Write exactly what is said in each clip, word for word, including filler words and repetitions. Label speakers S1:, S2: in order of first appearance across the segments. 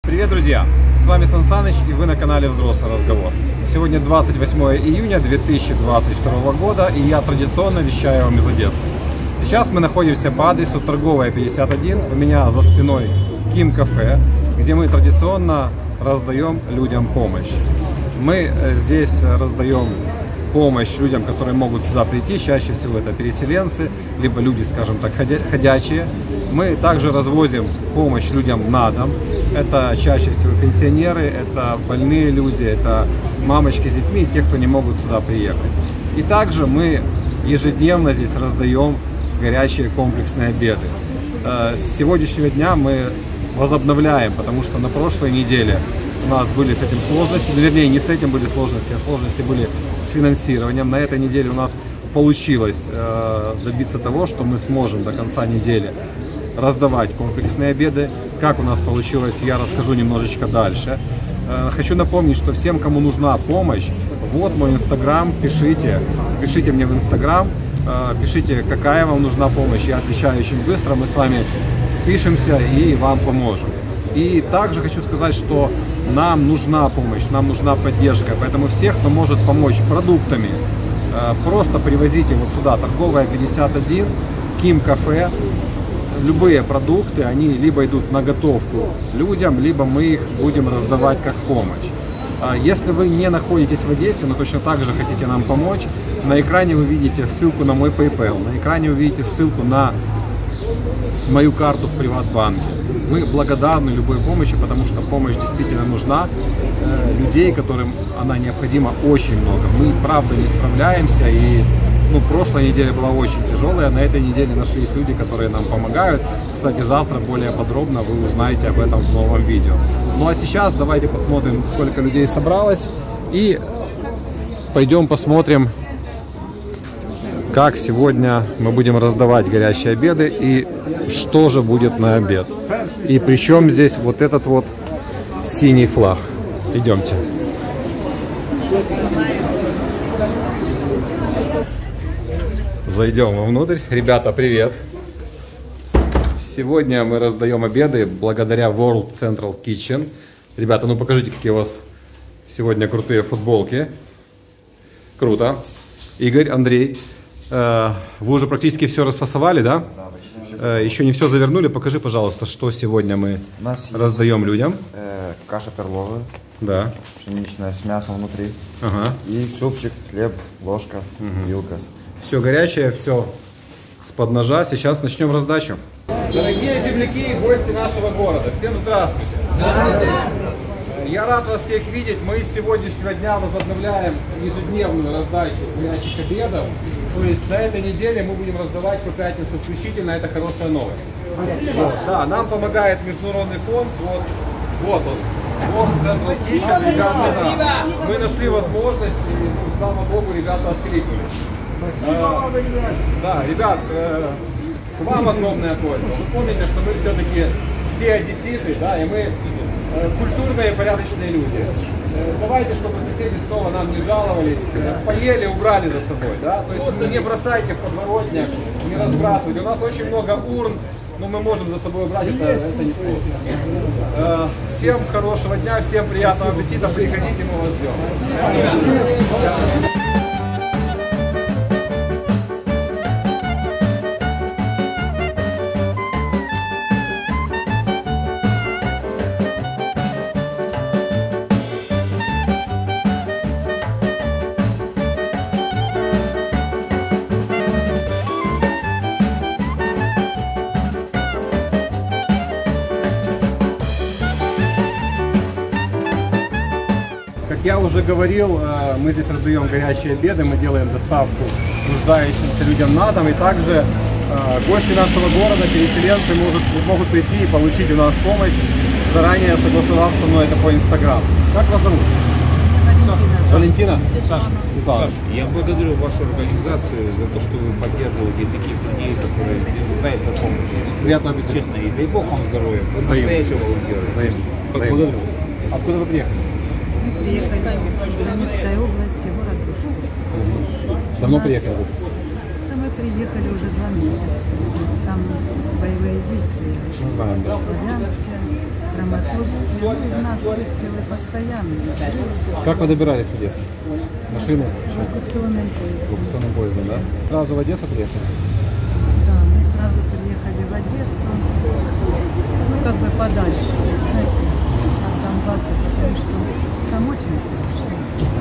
S1: Привет, друзья! С вами Сан Саныч, и вы на канале Взрослый разговор. Сегодня двадцать восьмое июня две тысячи двадцать второго года, и я традиционно вещаю вам из Одессы. Сейчас мы находимся по адресу Торговая, пятьдесят один. У меня за спиной Ким Кафе, где мы традиционно раздаем людям помощь. Мы здесь раздаем помощь людям, которые могут сюда прийти. Чаще всего это переселенцы, либо люди, скажем так, ходячие. Мы также развозим помощь людям на дом. Это чаще всего пенсионеры, это больные люди, это мамочки с детьми, те, кто не могут сюда приехать. И также мы ежедневно здесь раздаем горячие комплексные обеды. С сегодняшнего дня мы возобновляем, потому что на прошлой неделе у нас были с этим сложности, ну, вернее, не с этим были сложности, а сложности были с финансированием. На этой неделе у нас получилось э, добиться того, что мы сможем до конца недели раздавать комплексные обеды. Как у нас получилось, я расскажу немножечко дальше. Э, хочу напомнить, что всем, кому нужна помощь, вот мой инстаграм, пишите, пишите мне в инстаграм, э, пишите, какая вам нужна помощь, я отвечаю очень быстро, мы с вами спишемся и вам поможем. И также хочу сказать, что нам нужна помощь, нам нужна поддержка, поэтому всех, кто может помочь продуктами, просто привозите вот сюда, Торговая, пятьдесят один, Ким Кафе. Любые продукты, они либо идут на готовку людям, либо мы их будем раздавать как помощь. Если вы не находитесь в Одессе, но точно так же хотите нам помочь, на экране вы видите ссылку на мой PayPal, на экране вы видите ссылку на мою карту в Приватбанке. Мы благодарны любой помощи, потому что помощь действительно нужна. Людей, которым она необходима, очень много. Мы, правда, не справляемся. И ну, прошлая неделя была очень тяжелая. На этой неделе нашлись люди, которые нам помогают. Кстати, завтра более подробно вы узнаете об этом в новом видео. Ну а сейчас давайте посмотрим, сколько людей собралось. И пойдем посмотрим, как сегодня мы будем раздавать горячие обеды и что же будет на обед. И причем здесь вот этот вот синий флаг. Идемте. Зайдем вовнутрь. Ребята, привет! Сегодня мы раздаем обеды благодаря World Central Kitchen. Ребята, ну покажите, какие у вас сегодня крутые футболки. Круто. Игорь, Андрей, вы уже практически все расфасовали, да? Да. Еще не все завернули. Покажи, пожалуйста, что сегодня мы раздаем людям.
S2: Э, каша перловая.
S1: Да.
S2: Пшеничная с мясом внутри.
S1: Ага.
S2: И супчик, хлеб, ложка, угу. Вилка.
S1: Все горячее, все с-под ножа. Сейчас начнем раздачу. Дорогие земляки и гости нашего города, всем здравствуйте. Да. Я рад вас всех видеть. Мы с сегодняшнего дня возобновляем ежедневную раздачу горячих обедов. То есть на этой неделе мы будем раздавать по пятницу включительно, это хорошая новость. Вот, да, нам помогает международный фонд, вот, вот он, World Central Kitchen, ребята, да, мы нашли возможность, и, слава богу, ребята откликнулись. Э, да, ребят, э, к вам огромная просьба. Вы помните, что мы все-таки все одесситы, да, и мы э, культурные, порядочные люди. Давайте, чтобы соседи снова нам не жаловались, поели, убрали за собой, да, то есть не бросайте в подворотнях, не разбрасывайте. У нас очень много урн, но мы можем за собой убрать, это, это не сложно. Всем хорошего дня, всем приятного аппетита, приходите, мы вас ждем. Как я уже говорил, мы здесь раздаем горячие обеды, мы делаем доставку нуждающимся людям на дом, и также гости нашего города, переселенцы, могут, могут прийти и получить у нас помощь, заранее согласовав со мной это по инстаграм. Как вас зовут? Валентина? Саша.
S3: Саша, я благодарю вашу организацию за то, что вы поддерживаете таких людей, которые нуждаются в помощи.
S1: Приятного аппетита.
S3: Честно, и дай Бог вам здоровья. Вы настоящие волонтеры.
S1: Взаимно. Благодарю. Откуда вы приехали?
S4: Мы приехали из Донецкой области, город Дружко.
S1: Угу. Давно приехали?
S4: Да, мы приехали уже два месяца. Там боевые действия.
S1: Знаем, да.
S4: Славянске. Краматорске. Ну, у нас выстрелы постоянные.
S1: Как вы добирались в Одессу? Машину?
S4: Эвакуационным поездом.
S1: Эвакуационным поездом, да? Сразу в Одессу приехали?
S4: Да, мы сразу приехали в Одессу. Ну, как бы подальше, знаете, от Донбасса, потому что там очень страшно.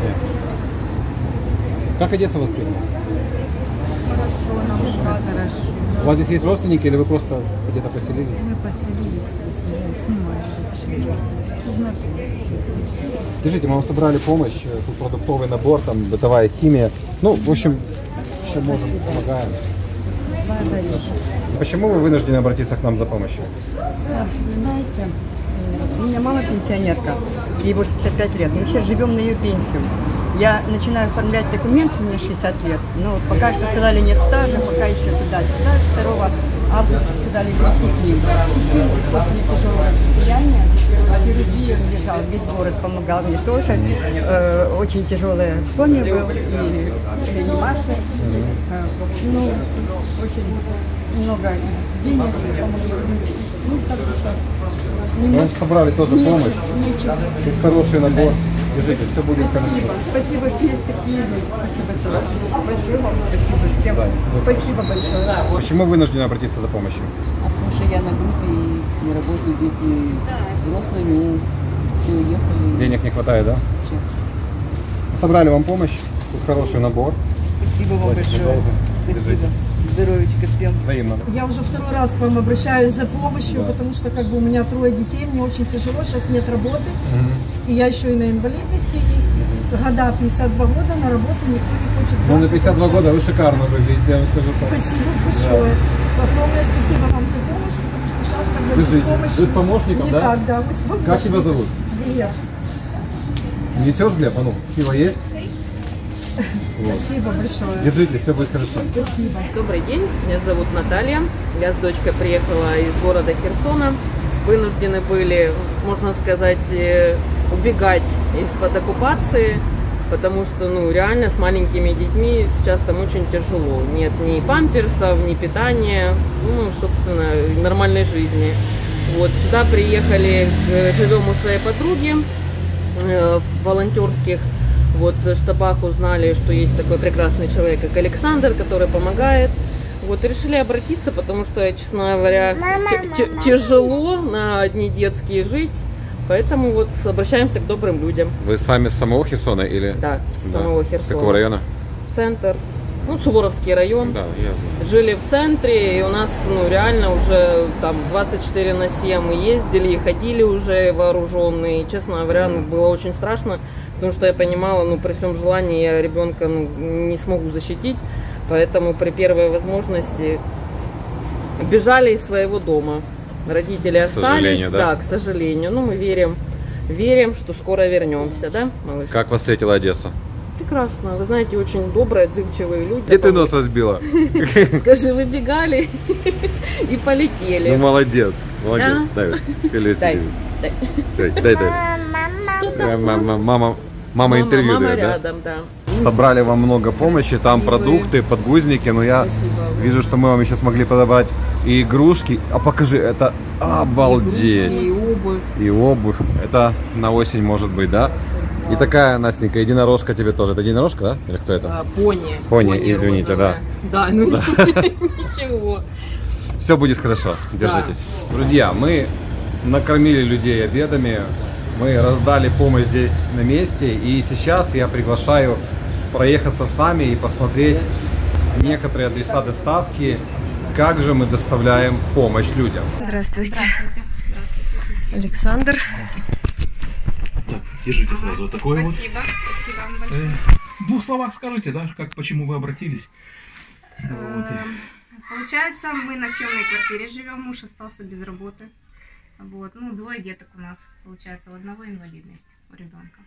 S1: Как Одесса вас приняла?
S4: Хорошо, нам очень хорошо.
S1: У вас здесь есть родственники или вы просто где-то поселились?
S4: Мы поселились, семьей, снимали вообще. Знакомые.
S1: Скажите, мы вам собрали помощь, тут продуктовый набор, там бытовая химия. Ну, в общем, чем можем, помогаем.
S4: Благодарю.
S1: Почему вы вынуждены обратиться к нам за помощью?
S5: Вы знаете, у меня мама пенсионерка, ей восемьдесят пять лет, мы все живем на ее пенсию. Я начинаю оформлять документы, мне шестьдесят лет, но пока что сказали нет стажа, пока еще туда-сюда. второго августа сказали прийти к ним. Сестин после тяжелого состояния, хирургии он лежал, весь город помогал мне тоже. Э, очень тяжелое коме был и реанимация. Э, ну, очень много денег помогли. Ну, так что
S1: Мы вам собрали тоже помощь. Тут хороший набор. Держите, все будет хорошо.
S5: Спасибо, что есть такие люди. Спасибо, что большое вам спасибо всем. Спасибо большое.
S1: Почему вынуждены обратиться за помощью?
S6: А потому что я на группе, и не работаю, дети взрослые, ну, все уехали.
S1: Денег не хватает, да? Собрали вам помощь. Тут хороший набор.
S6: Спасибо вам большое. Спасибо.
S1: Держитесь.
S6: Здоровечка всем.
S1: Взаимно.
S7: Я уже второй раз к вам обращаюсь за помощью, да. Потому что как бы у меня трое детей, мне очень тяжело, сейчас нет работы, угу. И я еще и на инвалидности, и года пятьдесят два года на работу никто не хочет.
S1: Ну, на пятьдесят два года вы шикарно выглядите, я вам скажу так.
S7: Спасибо большое. Да. Огромное спасибо вам за помощь, потому что сейчас как бы без помощи...
S1: Вы с помощником,
S7: никак,
S1: да?
S7: да, вы с помощником.
S1: Как тебя зовут?
S7: Глеб.
S1: Несешь, Глеб? А ну, сила есть? Вот.
S7: Спасибо большое.
S1: Держите, все будет хорошо.
S7: Спасибо.
S8: Добрый день, меня зовут Наталья. Я с дочкой приехала из города Херсона. Вынуждены были, можно сказать, убегать из-под оккупации, потому что, ну, реально с маленькими детьми сейчас там очень тяжело. Нет ни памперсов, ни питания, ну, собственно, нормальной жизни. Вот сюда приехали, живем у своей подруги в волонтерских вот штабах, узнали, что есть такой прекрасный человек, как Александр, который помогает. Вот решили обратиться, потому что, честно говоря, тяжело на одни детские жить. Поэтому вот обращаемся к добрым людям.
S1: Вы сами с самого Херсона или?
S8: Да, с да. самого Херсона.
S1: С какого района?
S8: Центр. Ну, Суворовский район.
S1: Да, ясно.
S8: Жили в центре, и у нас, ну, реально уже там двадцать четыре на семь мы ездили и ходили уже вооруженные. И, честно говоря, ну, было очень страшно, потому что я понимала, ну, при всем желании я ребенка, ну, не смогу защитить. Поэтому при первой возможности бежали из своего дома. Родители остались, да? да, к сожалению. Но мы верим, верим, что скоро вернемся, да, малыш?
S1: Как вас встретила Одесса?
S8: Прекрасно. Вы знаете, очень добрые, отзывчивые люди.
S1: Где ты нос разбила?
S8: Скажи, вы бегали и полетели.
S1: Ну, молодец. Молодец. Дай, дай, дай. Дай, дай. Мама, мама интервью дает, да?
S8: рядом, да.
S1: Собрали вам много помощи, там продукты, подгузники, но я
S8: Спасибо.
S1: Вижу, что мы вам еще смогли подобрать и игрушки. А покажи, это обалдеть.
S8: И, и обувь.
S1: И обувь. Это на осень может быть, да? И такая, Настенька, единорожка тебе тоже. Это единорожка, да? Или кто это?
S8: А, пони.
S1: Пони, пони извините, розовая.
S8: да. Да, ну
S1: да.
S8: ничего.
S1: Все будет хорошо, держитесь. Да. Друзья, мы накормили людей обедами, мы раздали помощь здесь на месте. И сейчас я приглашаю проехаться с нами и посмотреть некоторые адреса доставки, как же мы доставляем помощь людям.
S9: Здравствуйте. Здравствуйте. Здравствуйте. Александр.
S10: Так, держите сразу вот такой вот.
S9: Спасибо. Спасибо вам большое.
S10: Э, в двух словах скажите, да, как, почему вы обратились? Вот.
S9: Получается, мы на съемной квартире живем, муж остался без работы. Вот, ну, двое деток у нас, получается, у одного инвалидность, у ребенка.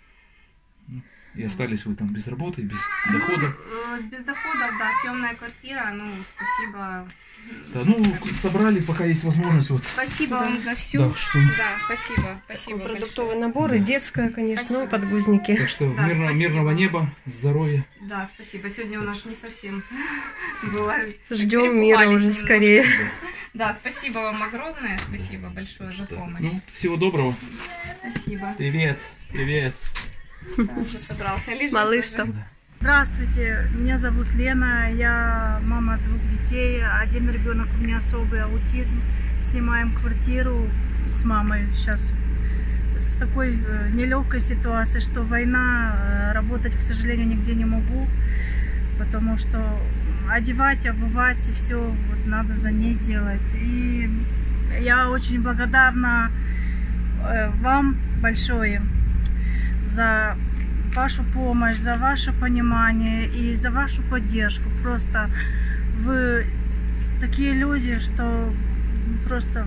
S10: И остались вы там без работы, без дохода?
S9: Ну, без доходов, да, съемная квартира, ну, спасибо.
S10: Да, ну, собрали, пока есть возможность. Вот.
S9: Спасибо да. вам за все.
S10: Да, что...
S9: да спасибо, спасибо.
S6: Продуктовый набор и детская, конечно, спасибо. Ну, подгузники.
S10: Так что
S9: да,
S10: мирно, мирного неба, здоровья.
S9: Да, спасибо. Сегодня у нас не совсем было.
S6: Ждем мира уже скорее.
S9: Да, спасибо вам огромное, спасибо большое за помощь.
S10: Ну, всего доброго.
S9: Спасибо.
S10: Привет, привет.
S9: Да, уже собрался. Лежит
S8: Малыш
S9: уже.
S8: там.
S11: Здравствуйте, меня зовут Лена, я мама двух детей, один ребенок у меня особый аутизм, снимаем квартиру с мамой сейчас с такой нелегкой ситуацией, что война, работать, к сожалению, нигде не могу, потому что одевать, обувать и все вот надо за ней делать. И я очень благодарна вам большое за вашу помощь, за ваше понимание и за вашу поддержку. Просто вы такие люди, что просто,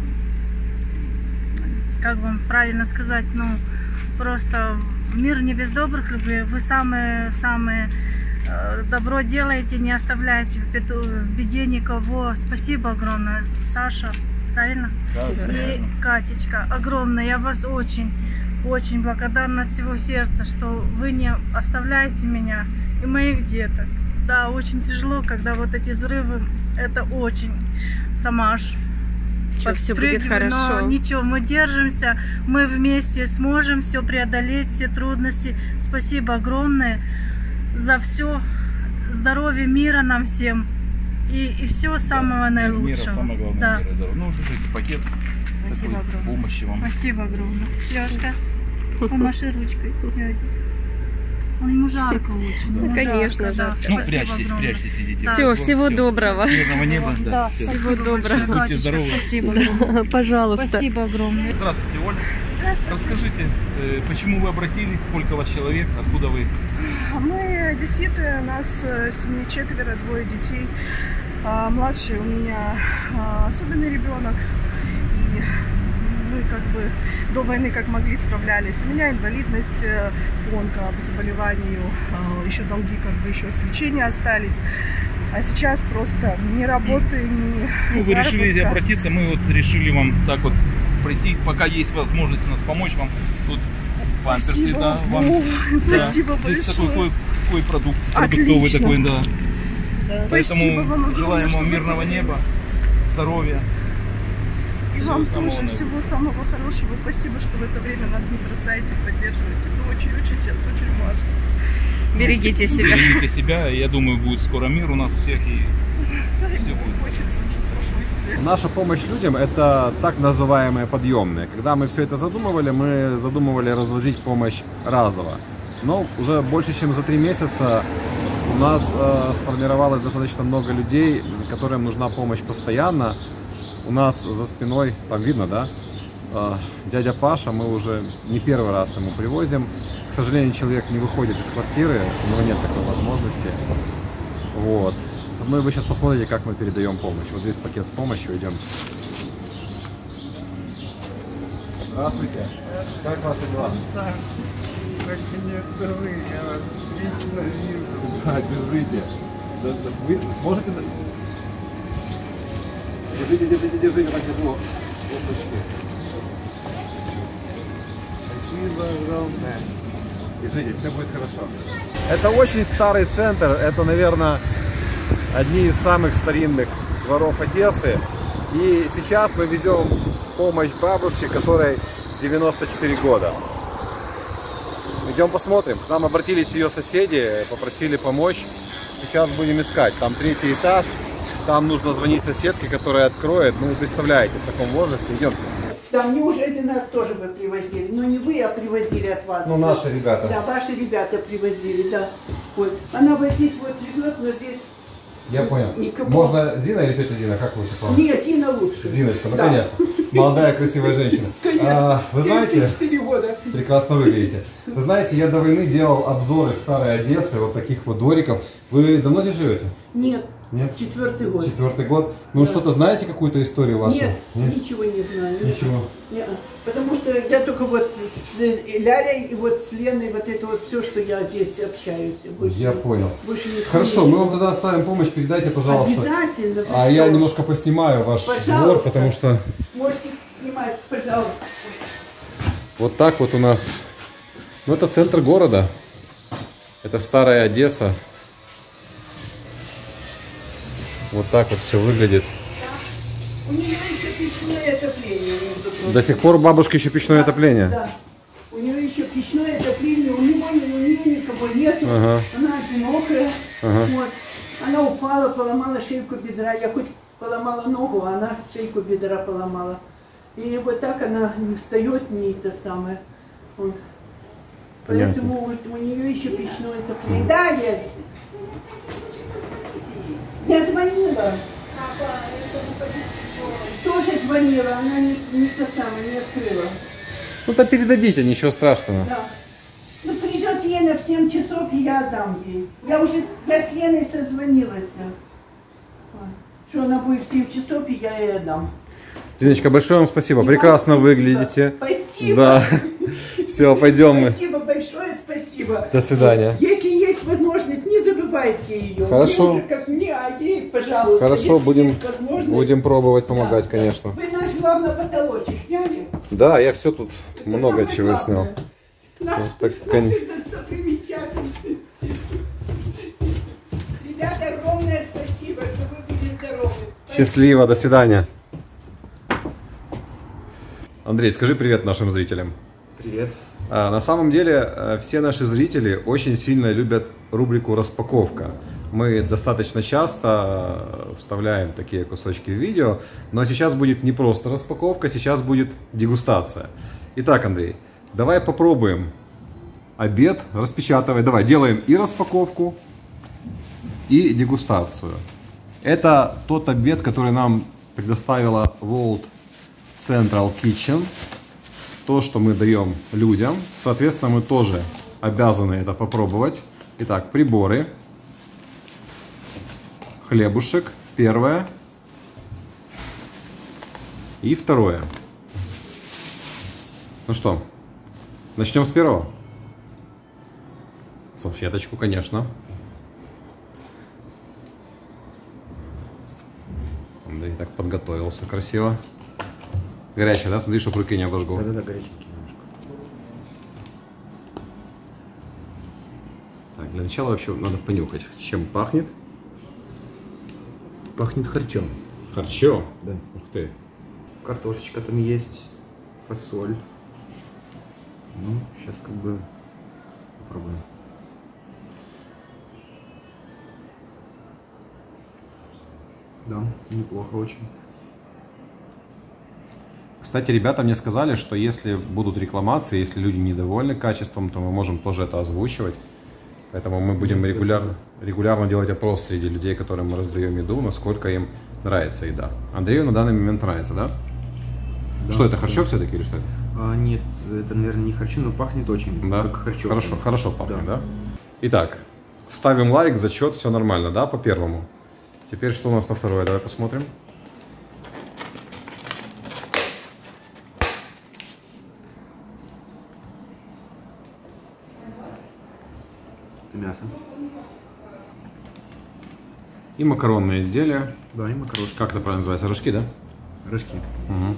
S11: как вам правильно сказать, ну, просто мир не без добрых людей. Вы самые-самые добро делаете, не оставляете в, беду, в беде никого. Спасибо огромное, Саша, правильно?
S1: Да,
S11: и Катечка, огромное, я вас очень Очень благодарна от всего сердца, что вы не оставляете меня и моих деток. Да, очень тяжело, когда вот эти взрывы, это очень. Сама аж
S8: все будет хорошо.
S11: Но ничего, мы держимся, мы вместе сможем все преодолеть, все трудности. Спасибо огромное за все. Здоровья, мира нам всем. И, и всего самого наилучшего.
S10: Мира, самое главное,
S11: да.
S10: Мира, да. Ну, держите пакет.
S11: Спасибо огромное.
S10: Помощи вам.
S11: Спасибо огромное. Лёшка, помаши ручкой дяде. Он ему жарко очень.
S8: Ну,
S11: ему
S8: конечно,
S11: жарко.
S8: жарко.
S11: Да.
S10: Ну,
S11: Спасибо
S10: прячьтесь,
S11: огромное.
S10: прячьтесь, сидите.
S8: Да. Все, всего
S10: Всё.
S8: доброго.
S10: Мирного неба. Да,
S11: Да,
S10: всё.
S11: спасибо
S8: доброго.
S11: большое,
S10: Будьте
S11: Катечка,
S10: здоровы.
S11: Спасибо огромное.
S8: Пожалуйста.
S11: Спасибо огромное.
S10: Здравствуйте, Оль. Расскажите, э, почему вы обратились, сколько вас человек, откуда вы?
S12: Мы одесситы, нас в семье четверо, двое детей. А младший у меня а, особенный ребенок. И мы как бы до войны как могли справлялись. У меня инвалидность по онкозаболеванию, а, еще долги как бы еще с лечения остались. А сейчас просто ни работы, ни
S10: Ну, вы решили
S12: заработка.
S10: обратиться, мы вот решили вам так вот прийти, пока есть возможность нас помочь вам. Тут памперсы,
S12: Спасибо.
S10: да, вам.
S12: О,
S10: Да.
S12: спасибо
S10: Здесь
S12: большое.
S10: такой, какой продукт,
S12: Отлично.
S10: продуктовый такой, да.
S12: Да.
S10: Поэтому
S12: Спасибо вам огромное,
S10: желаем
S12: что
S10: вам
S12: вы
S10: мирного
S12: помогли.
S10: неба, здоровья.
S12: И
S10: Всего
S12: вам
S10: самого
S12: тоже
S10: наилучшего.
S12: всего самого хорошего. Спасибо, что в это время нас не бросаете, поддерживаете. Это очень-очень сейчас очень важно.
S8: Берегите себя.
S10: Берегите себя, и я думаю, будет скоро мир у нас всех, и все будет.
S12: Хочется уже спокойствия.
S1: Наша помощь людям – это так называемые подъемные. Когда мы все это задумывали, мы задумывали развозить помощь разово. Но уже больше, чем за три месяца у нас э, сформировалось достаточно много людей, которым нужна помощь постоянно. У нас за спиной, там видно, да, э, дядя Паша, мы уже не первый раз ему привозим. К сожалению, человек не выходит из квартиры, у него нет такой возможности. Вот. Ну и вы сейчас посмотрите, как мы передаем помощь. Вот здесь пакет с помощью, идемте. Здравствуйте. Как ваши дела?
S13: Как нет, вы, я вас лично вижу.
S1: Да, держите. Да, да, вы сможете... Держите, держите, держите, так тяжело. Опачки.
S13: Спасибо огромное.
S1: Держите, все будет хорошо. Это очень старый центр. Это, наверное, одни из самых старинных дворов Одессы. И сейчас мы везем помощь бабушке, которой девяносто четыре года. Идем посмотрим. К нам обратились ее соседи, попросили помочь. Сейчас будем искать. Там третий этаж. Там нужно звонить соседке, которая откроет. Ну, вы представляете, в таком возрасте. Идемте.
S14: Там неужели нас тоже бы привозили? Ну не вы, а привозили от вас.
S1: Ну, наши ребята.
S14: Да, ваши ребята привозили, да. Вот. Она вот здесь вот живет, но здесь...
S1: Я понял.
S14: Никого.
S1: Можно Зина или тетя Зина? Как лучше вам?
S14: Нет, Зина лучше.
S1: Зиночка, ну
S14: Да.
S1: конечно. Молодая, красивая женщина.
S14: Конечно.
S1: А, вы знаете,
S14: тридцать четыре года.
S1: прекрасно выглядите. Вы знаете, я до войны делал обзоры старой Одессы, вот таких вот двориков. Вы давно здесь живете?
S14: Нет.
S1: Нет?
S14: Четвертый год.
S1: Четвертый год. Ну,
S14: Да.
S1: что-то знаете, какую-то историю вашу?
S14: Нет,
S1: Нет?
S14: ничего не знаю.
S1: Ничего.
S14: Нет. Потому что я только вот с Лялей и вот с Леной, вот это вот все, что я здесь общаюсь. Больше,
S1: Я понял.
S14: Больше никто
S1: Хорошо,
S14: не
S1: мы вам тогда оставим помощь, передайте, пожалуйста.
S14: Обязательно.
S1: А я немножко поснимаю ваш
S14: Пожалуйста.
S1: двор, потому что
S14: Можете снимать, пожалуйста.
S1: вот так вот у нас. Ну, это центр города. Это старая Одесса. Вот так вот все выглядит.
S14: У меня
S1: До сих пор у бабушки еще печное
S14: да,
S1: отопление?
S14: Да. У нее еще печное отопление, у него, у нее никого нету,
S1: ага.
S14: она одинокая.
S1: Ага.
S14: Вот. Она упала, поломала шейку бедра. Я хоть поломала ногу, а она шейку бедра поломала. И вот так она не встает, не это самое. Вот. Поэтому вот у нее еще печное отопление. Да, Лен? Я звонила. Тоже звонила, она не, не то самое, не открыла.
S1: Ну то передадите, ничего страшного.
S14: Да. Ну придет Лена в семь часов, и я отдам ей. Я уже с, я с Леной созвонилась. Что она будет в семь часов, и я ей отдам.
S1: Зиночка, большое вам спасибо. И Прекрасно
S14: вам
S1: выглядите.
S14: Спасибо.
S1: Да. Все, пойдем мы.
S14: Спасибо большое, спасибо.
S1: До свидания.
S14: Если есть возможность, не забывайте ее.
S1: Хорошо.
S14: Не уже как мне, а ей, пожалуйста.
S1: Хорошо, будем, будем пробовать помогать, да, конечно.
S14: Вы наш главный потолочек сняли?
S1: Да, я все тут это много чего главное. Снял.
S14: Наш,
S1: вот так,
S14: наш достопримечательности. Ребята, огромное спасибо, что вы были здоровы.
S1: Счастливо, до свидания. Андрей, скажи привет нашим зрителям.
S2: Привет.
S1: А, на самом деле, все наши зрители очень сильно любят рубрику «Распаковка». Мы достаточно часто вставляем такие кусочки в видео, но сейчас будет не просто распаковка, сейчас будет дегустация. Итак, Андрей, давай попробуем обед, распечатывай. Давай, делаем и распаковку, и дегустацию. Это тот обед, который нам предоставила World Central Kitchen. То, что мы даем людям. Соответственно, мы тоже обязаны это попробовать. Итак, приборы. Хлебушек. Первое. И второе. Ну что, начнем с первого. Салфеточку, конечно. Андрей так подготовился красиво. Горячая, да? Смотри, чтобы руки не обожгло.
S2: Да-да-да, горяченький немножко.
S1: Так, для начала вообще надо понюхать, чем пахнет.
S2: Пахнет харчом.
S1: Харчо?
S2: Да.
S1: Ух ты.
S2: Картошечка там есть, фасоль. Ну, сейчас как бы попробуем. Да, неплохо очень.
S1: Кстати, ребята мне сказали, что если будут рекламации, если люди недовольны качеством, то мы можем тоже это озвучивать. Поэтому мы будем регулярно, регулярно делать опрос среди людей, которым мы раздаем еду, насколько им нравится еда. Андрею на данный момент нравится, да? Да. Что это, харчо да. все-таки или что это?
S2: А, нет, это, наверное, не харчо, но пахнет очень,
S1: да?
S2: как харчо.
S1: Хорошо, хорошо пахнет, да. да? Итак, ставим лайк, зачет, все нормально, да, по первому. Теперь что у нас на второе, давай посмотрим.
S2: Мясо.
S1: И макаронные изделия.
S2: Да, и макарошки.
S1: Как это правильно называется? Рожки, да?
S2: Рожки.
S1: Угу.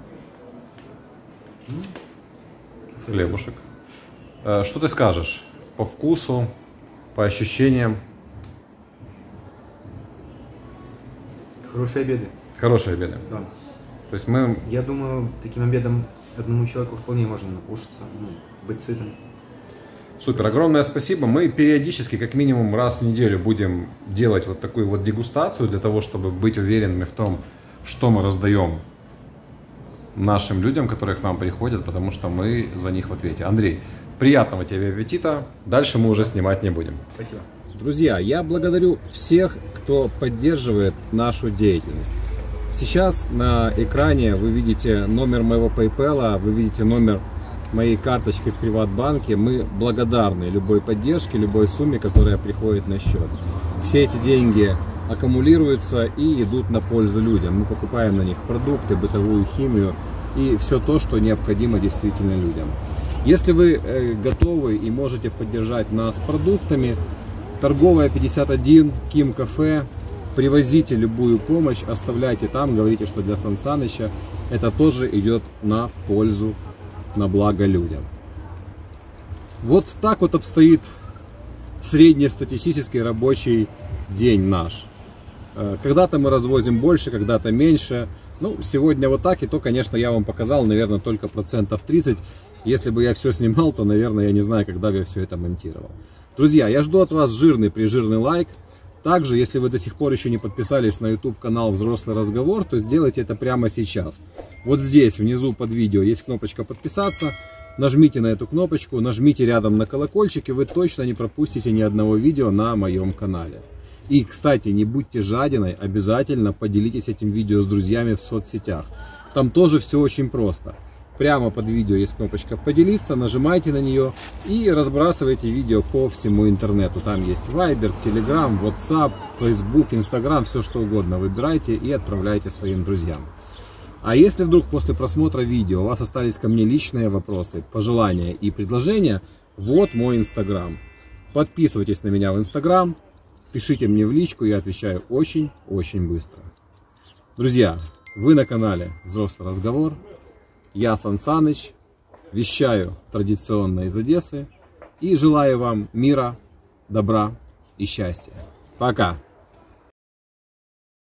S1: Хлебушек. Что ты скажешь по вкусу, по ощущениям?
S2: Хорошие обеды.
S1: Хорошие обеды.
S2: Да.
S1: То есть мы...
S2: Я думаю, таким обедом одному человеку вполне можно накушаться, ну, быть сытым.
S1: Супер, огромное спасибо. Мы периодически, как минимум раз в неделю, будем делать вот такую вот дегустацию для того, чтобы быть уверенными в том, что мы раздаем нашим людям, которые к нам приходят, потому что мы за них в ответе. Андрей, приятного тебе аппетита. Дальше мы уже снимать не будем.
S2: Спасибо.
S1: Друзья, я благодарю всех, кто поддерживает нашу деятельность. Сейчас на экране вы видите номер моего PayPal, вы видите номер моей карточки в Приватбанке. Мы благодарны любой поддержке, любой сумме, которая приходит на счет. Все эти деньги аккумулируются и идут на пользу людям. Мы покупаем на них продукты, бытовую химию и все то, что необходимо действительно людям. Если вы э, готовы и можете поддержать нас продуктами, торговая пятьдесят один, Ким Кафе, привозите любую помощь, оставляйте там, говорите, что для Сан Саныча это тоже идет на пользу, на благо людям. Вот так вот обстоит среднестатистический рабочий день наш. Когда-то мы развозим больше, когда-то меньше, Ну, сегодня вот так, и то, конечно, я вам показал, наверное, только процентов тридцать. Если бы я все снимал, то, наверное, я не знаю, когда бы я все это монтировал. Друзья, я жду от вас жирный прижирный лайк. Также, если вы до сих пор еще не подписались на YouTube канал «Взрослый разговор», то сделайте это прямо сейчас. Вот здесь, внизу под видео, есть кнопочка «Подписаться». Нажмите на эту кнопочку, нажмите рядом на колокольчик, и вы точно не пропустите ни одного видео на моем канале. И, кстати, не будьте жадиной, обязательно поделитесь этим видео с друзьями в соцсетях. Там тоже все очень просто. Прямо под видео есть кнопочка «Поделиться», нажимайте на нее и разбрасывайте видео по всему интернету. Там есть Viber, Telegram, WhatsApp, Facebook, Instagram, все что угодно. Выбирайте и отправляйте своим друзьям. А если вдруг после просмотра видео у вас остались ко мне личные вопросы, пожелания и предложения, вот мой Instagram. Подписывайтесь на меня в Instagram, пишите мне в личку, я отвечаю очень-очень быстро. Друзья, вы на канале «Взрослый разговор». Я Сан Саныч, вещаю традиционно из Одессы и желаю вам мира, добра и счастья. Пока!